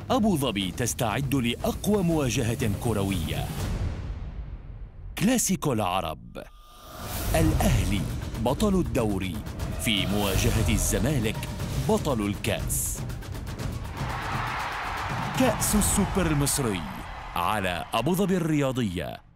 أبو ظبي تستعد لأقوى مواجهة كروية. كلاسيكو العرب، الأهلي بطل الدوري في مواجهة الزمالك بطل الكأس. كأس السوبر المصري على أبو ظبي الرياضية.